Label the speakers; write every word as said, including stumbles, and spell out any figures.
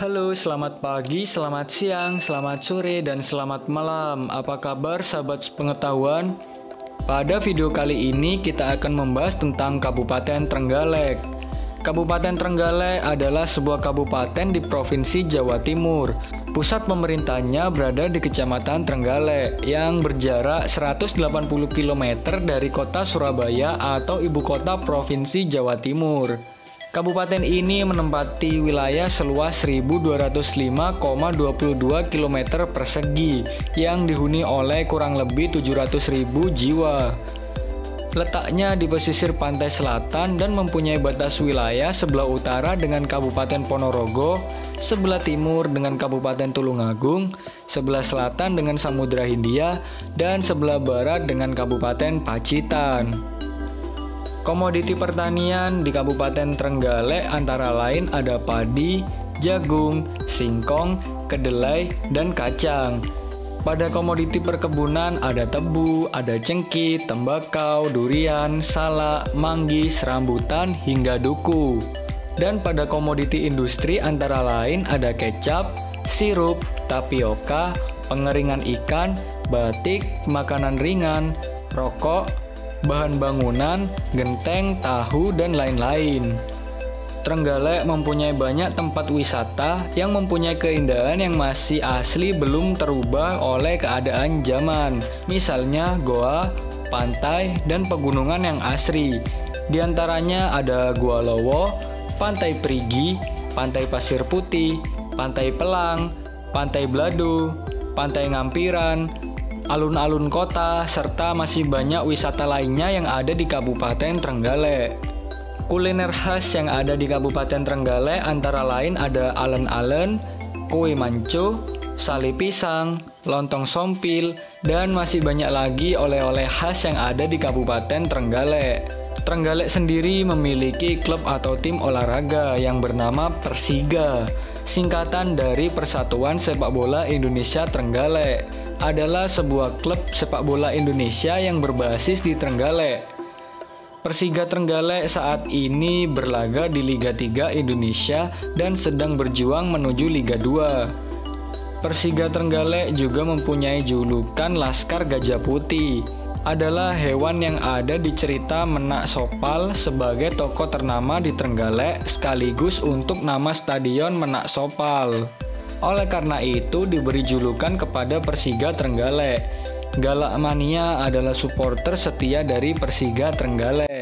Speaker 1: Halo, selamat pagi, selamat siang, selamat sore, dan selamat malam. Apa kabar sahabat pengetahuan? Pada video kali ini kita akan membahas tentang Kabupaten Trenggalek. Kabupaten Trenggalek adalah sebuah kabupaten di Provinsi Jawa Timur. Pusat pemerintahnya berada di Kecamatan Trenggalek yang berjarak seratus delapan puluh kilometer dari kota Surabaya atau ibu kota Provinsi Jawa Timur. Kabupaten ini menempati wilayah seluas seribu dua ratus lima koma dua dua kilometer persegi yang dihuni oleh kurang lebih tujuh ratus ribu jiwa. Letaknya di pesisir pantai selatan dan mempunyai batas wilayah sebelah utara dengan Kabupaten Ponorogo, sebelah timur dengan Kabupaten Tulungagung, sebelah selatan dengan Samudra Hindia, dan sebelah barat dengan Kabupaten Pacitan. Komoditi pertanian di Kabupaten Trenggalek antara lain ada padi, jagung, singkong, kedelai, dan kacang. Pada komoditi perkebunan ada tebu, ada cengkih, tembakau, durian, salak, manggis, rambutan, hingga duku. Dan pada komoditi industri antara lain ada kecap, sirup, tapioka, pengeringan ikan, batik, makanan ringan, rokok, bahan bangunan, genteng, tahu, dan lain-lain. Trenggalek mempunyai banyak tempat wisata yang mempunyai keindahan yang masih asli belum terubah oleh keadaan zaman. Misalnya goa, pantai, dan pegunungan yang asri. Di antaranya ada Gua Lowo, Pantai Perigi, Pantai Pasir Putih, Pantai Pelang, Pantai Blado, Pantai Ngampiran, alun-alun kota, serta masih banyak wisata lainnya yang ada di Kabupaten Trenggalek. Kuliner khas yang ada di Kabupaten Trenggalek antara lain ada alen-alen, kue manco, sale pisang, lontong sompil, dan masih banyak lagi oleh-oleh khas yang ada di Kabupaten Trenggalek. Trenggalek sendiri memiliki klub atau tim olahraga yang bernama Persiga, singkatan dari Persatuan Sepak Bola Indonesia Trenggalek. Adalah sebuah klub sepak bola Indonesia yang berbasis di Trenggalek. Persiga Trenggalek saat ini berlaga di Liga tiga Indonesia dan sedang berjuang menuju Liga dua. Persiga Trenggalek juga mempunyai julukan Laskar Gajah Putih. Adalah hewan yang ada di cerita Menak Sopal sebagai tokoh ternama di Trenggalek sekaligus untuk nama stadion Menak Sopal. Oleh karena itu diberi julukan kepada Persiga Trenggalek. Galak Mania adalah supporter setia dari Persiga Trenggalek.